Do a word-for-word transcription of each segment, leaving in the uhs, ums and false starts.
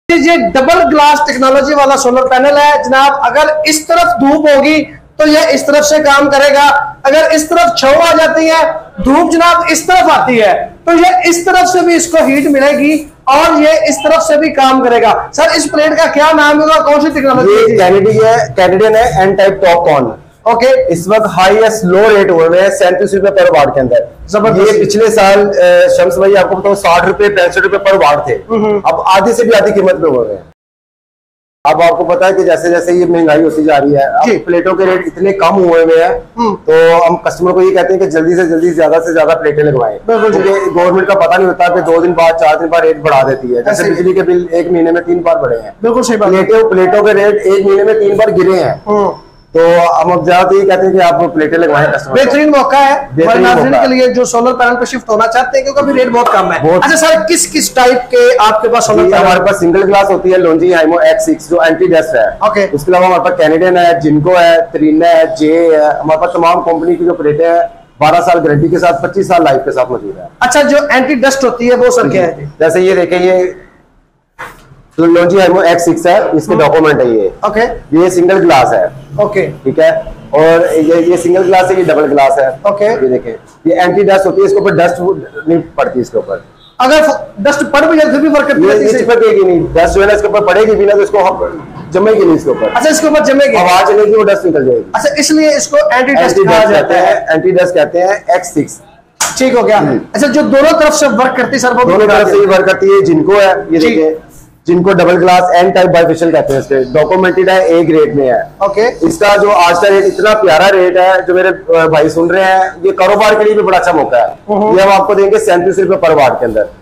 ये double glass technology वाला solar panel है जनाब। अगर इस तरफ धूप होगी तो ये इस तरफ से काम करेगा, अगर इस तरफ छांव आ जाती है, धूप जनाब इस तरफ आती है तो ये इस तरफ से भी इसको हीट मिलेगी और ये इस तरफ से भी काम करेगा। सर इस प्लेट का क्या नाम होगा, कौन सी टेक्नोलॉजी? कैनेडियन है N type TOPCon. Okay, इस वक्त हाईएस्ट लो रेट हो रहे हैं सैंतीस रुपए पर वाट के अंदर। ये पिछले साल शम्स भाई आपको बताओ साठ रुपए पैंसठ रुपए पर वाट थे, अब आधी से भी आधी कीमत पे हो रहे हैं। अब आपको पता है कि जैसे जैसे ये महंगाई होती जा रही है, अब प्लेटों के रेट इतने कम हुए हुए हैं तो हम कस्टमर को ये कहते हैं कि जल्दी से जल्दी ज्यादा से ज्यादा प्लेटें लगवाएं, क्योंकि गवर्नमेंट का पता नहीं होता कि दो दिन बाद चार दिन बाद रेट बढ़ा देती है। जैसे बिजली के बिल एक महीने में तीन बार बढ़े हैं, बिल्कुल सही बात। प्लेटों प्लेटों के रेट एक महीने में तीन बार गिरे हैं, तो हम अब ज्यादा ये कहते हैं कि आप प्लेटें लगवाएं। बेहतरीन मौका है नाज़रीन के लिए जो सोलर पैनल पे शिफ्ट होना चाहते हैं, क्योंकि अभी रेट बहुत कम है। अच्छा सर, किस किस टाइप के आपके पास सोलर पैनल? हमारे पास सिंगल ग्लास होती है लोंजी हाइमो एक्स सिक्स जो एंटी डस्ट है। ओके, उसके अलावा हमारे पास कैनेडियन है, जिनको है, तरीना है, जे है। हमारे पास तमाम कंपनी की जो प्लेटें हैं बारह साल गारंटी के साथ, पच्चीस साल लाइफ के साथ मौजूद है। अच्छा, जो एंटी डस्ट होती है वो सर क्या है? जैसे ये देखें, ये लोंजी हाइमो एक्स सिक्स है, इसके डॉक्यूमेंट है ये। ओके, ये सिंगल ग्लास है। ओके, ठीक है, और ये ये सिंगल ग्लास है, ये डबल ग्लास है। ओके, ये देखें, ये एंटी डस्ट होती है, इसके ऊपर डस्ट नहीं पड़ती। इसके ऊपर अगर डस्ट पड़ भी जाए फिर भी फर्क करती है, चिपकेगी नहीं। डस्ट जो है ना इसके ऊपर पड़ेगी भी ना तो इसको जमेगी नहीं इसके ऊपर। अच्छा, इसके ऊपर जमेगी, हवा चलेगी वो डस्ट निकल जाएगी। अच्छा, इसलिए इसको एंटी डस्ट कहा जाता है। एंटी डस्ट कहते हैं एक्स सिक्स। ठीक हो गया। अच्छा, जो दोनों तरफ से वर्क करती है सर, वो दोनों तरफ से ही वर्क करती है। जिनको है ये देखिए, जिनको double glass N type bifacial कहते हैं, इसके डॉक्यूमेंटेड है, ए ग्रेड में है। ओके, इसका जो आज का रेट इतना प्यारा रेट है, जो मेरे भाई सुन रहे हैं, ये कारोबार के लिए भी बड़ा अच्छा मौका है। ये हम आपको देंगे सैंतीस रुपए पर वाट के अंदर,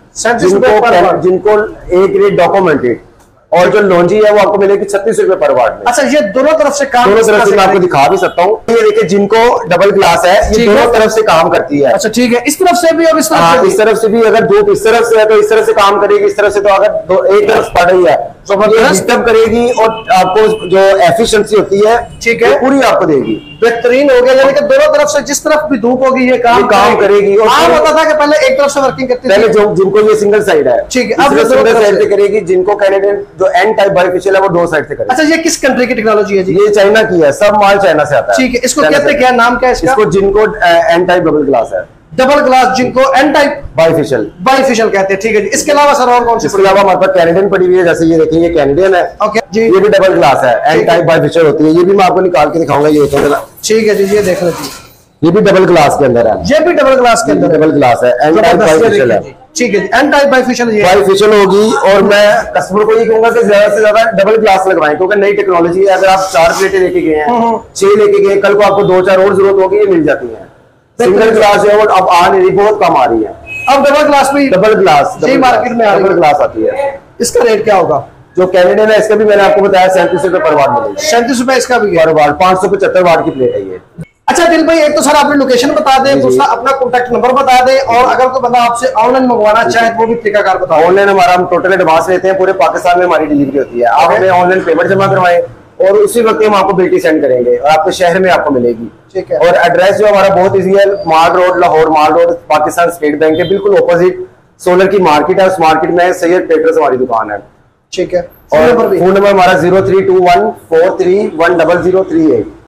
जिनको जिनको ए ग्रेड डॉक्यूमेंटेड, और जो लॉन्जी है वो आपको मिलेगी छत्तीस रुपए पर वाट में। अच्छा, ये दोनों तरफ से काम, दोनों तरफ से मैं आपको दिखा भी सकता हूँ। ये देखिए, जिनको डबल ग्लास है, ये दोनों तरफ से काम करती है। अच्छा ठीक है, इस तरफ से भी और इस तरफ से, इस तरफ से भी। अगर धूप इस तरफ से है तो इस तरफ से काम करेगी, इस तरफ से तो अगर दो एक तरफ पड़ रही है तो डिस्टर्ब करेगी और आपको जो एफिशिएंसी होती है, ठीक है, पूरी आपको देगी। बेहतरीन हो गया, यानी कि दोनों तरफ से जिस तरफ भी धूप होगी ये काम काम करेगी। और आम होता था कि पहले एक तरफ से वर्किंग करती थी, पहले जो जिनको ये सिंगल साइड है, ठीक है, अब सिंगल साइड से करेगी। जिनको कैनेडियन जो एन टाइप बाइफेशियल है वो दो साइड से करेगी। अच्छा, ये किस कंट्री की टेक्नोलॉजी है जी? ये चाइना की है, सब माल चाइना से आता है। ठीक है, इसको कहते हैं क्या, नाम क्या है इसका? इसको जिनको एन टाइप डबल ग्लास है, डबल ग्लास, जिनको एन टाइप बाइफेशियल बाइफेशियल कहते हैं। ठीक है जी, इसके अलावा सर और कौन सी? इसके अलावा हमारे पास कैनेडियन पड़ी हुई है, जैसे ये देखिए, ये कैनेडियन है। ओके जी, ये भी डबल ग्लास है, एन टाइप बाइफेशियल होती है। ये भी मैं आपको निकाल के दिखाऊंगा, ये ठीक है जी, ये देख लीजिए, ये भी डबल ग्लास के अंदर है। ये भी डबल ग्लास के अंदर डबल ग्लास है, एन टाइप बाइफेशियल है। ठीक है, एन टाइप बाइफेशियल बाइफेशियल होगी। और मैं कस्टमर को ये कहूंगा कि ज्यादा से ज्यादा डबल ग्लास लगवाएं, क्योंकि नई टेक्नोलॉजी है। अगर आप चार प्लेटें लेके गए हैं, छह लेके गए, कल को आपको दो चार और जरूरत होगी, ये मिल जाती है। सिंगल ग्लास है वो अब आ नहीं रही, बहुत कम आ रही है। अब डबल ग्लास में डबल ग्लास मार्केट में डबल ग्लास आती है। इसका रेट क्या होगा? जो कैनेडियन है इसका भी मैंने आपको बताया सैंतीस रुपए पर वाट मिलेगी। सैंतीस रुपए इसका भी पर वाट, पांच सौ पचहत्तर वाट की प्लेट है ये। अच्छा दिल भाई, एक तो सर आपने लोकेशन बता दें, दूसरा अपना कॉन्टैक्ट नंबर बता दें, और अगर कोई बंदा आपसे ऑनलाइन मंगवाना चाहे तो वो भी तरीकाकार बताओ। ऑनलाइन हमारा हम टोटल एडवांस लेते हैं, पूरे पाकिस्तान में हमारी डिलीवरी होती है। आप हमें ऑनलाइन पेमेंट जमा करवाएं और उसी वक्त हम आपको बिल्टी सेंड करेंगे और आपके शहर में आपको मिलेगी। ठीक है, और एड्रेस जो हमारा बहुत इजी है, Mall Road, Lahore Mall Road, Pakistan State Bank के बिल्कुल ऑपोजिट सोलर की मार्केट है। उस मार्केट में सैयद ट्रेडर्स हमारी दुकान है। ठीक है, और फोन नंबर हमारा zero three two one four three one double zero three eight.